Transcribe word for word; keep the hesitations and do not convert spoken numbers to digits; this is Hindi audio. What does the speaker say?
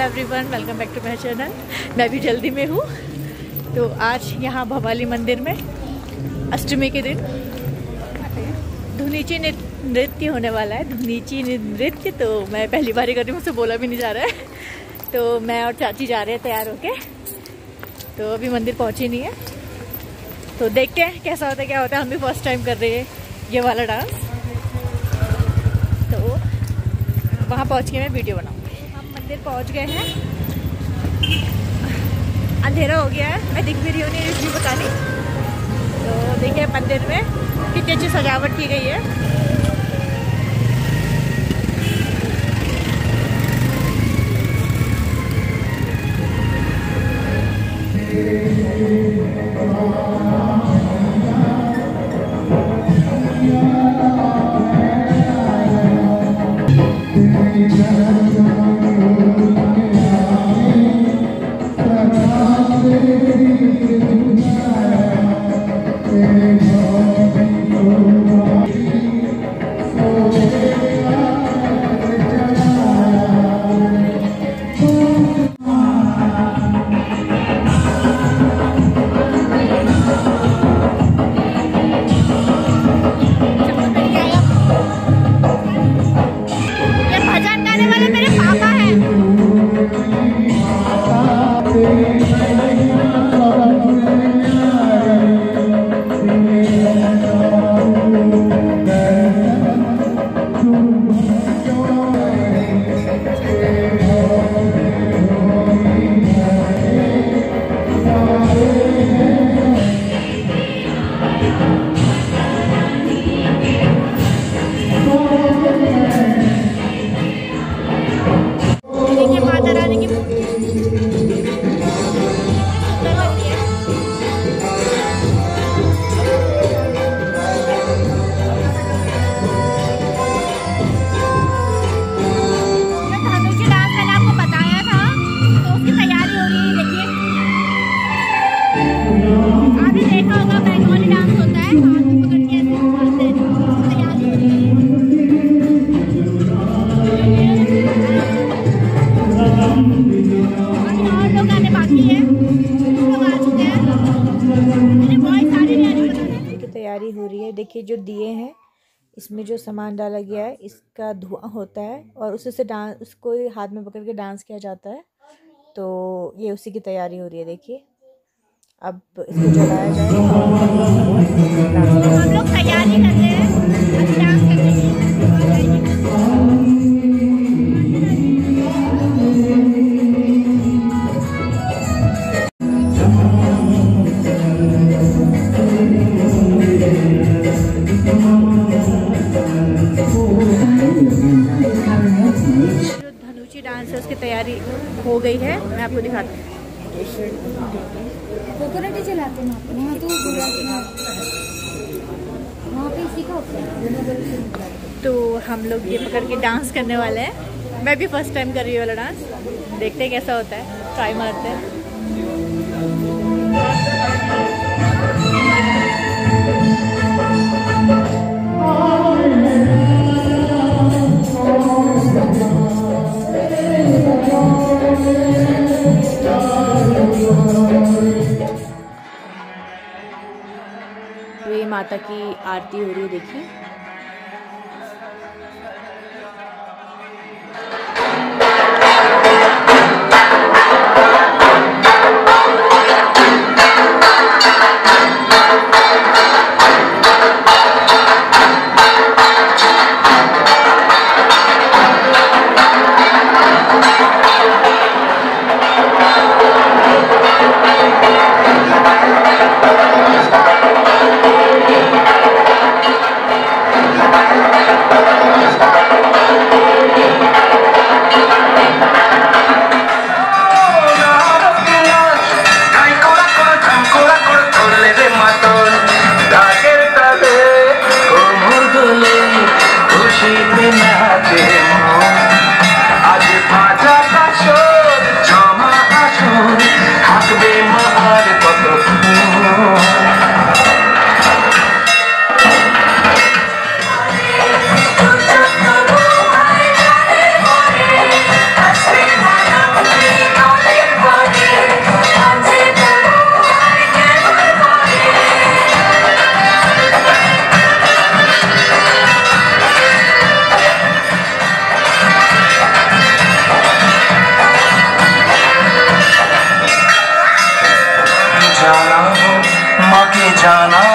Everyone, welcome back to my channel. मैं भी जल्दी में हूँ। तो आज यहाँ भवाली मंदिर में अष्टमी के दिन धुनीची नृत्य होने वाला है। धुनीची नृत्य तो मैं पहली बार ही कर रही हूँ, मुझसे बोला भी नहीं जा रहा है। तो मैं और चाची जा रहे हैं तैयार होके। तो अभी मंदिर पहुँची नहीं है, तो देखते हैं कैसा होता है क्या होता है। हम भी फर्स्ट टाइम कर रहे हैं ये वाला डांस। तो वहाँ पहुँच के मैं वीडियो बनाऊँगी। हम मंदिर पहुँच गए हैं, अंधेरा हो गया है, मैं दिख भी रही हूँ नहीं इसलिए पता नहीं। तो देखिए मंदिर में कितनी अच्छी सजावट की गई है। तैयारी हो रही है। देखिए जो दिए हैं इसमें जो सामान डाला गया है इसका धुआं होता है और उसी से डांस उसको हाथ में पकड़ के डांस किया जाता है। तो ये उसी की तैयारी हो रही है। देखिए अब इसको जलाया जाएगा। हम लोग तैयारी कर रहे हैं डांस करने की। डांस है उसकी तैयारी हो गई है, मैं आपको दिखाती हूँ। कोकोनट ही चलाते हैं वहाँ तो वहाँ पे इसी का तो हम लोग ये पकड़ के डांस करने वाले हैं। मैं भी फर्स्ट टाइम कर रही हूँ वाला डांस, देखते हैं कैसा होता है, ट्राई मारते हैं। तो ये माता की आरती हो रही है, देखिए। जाना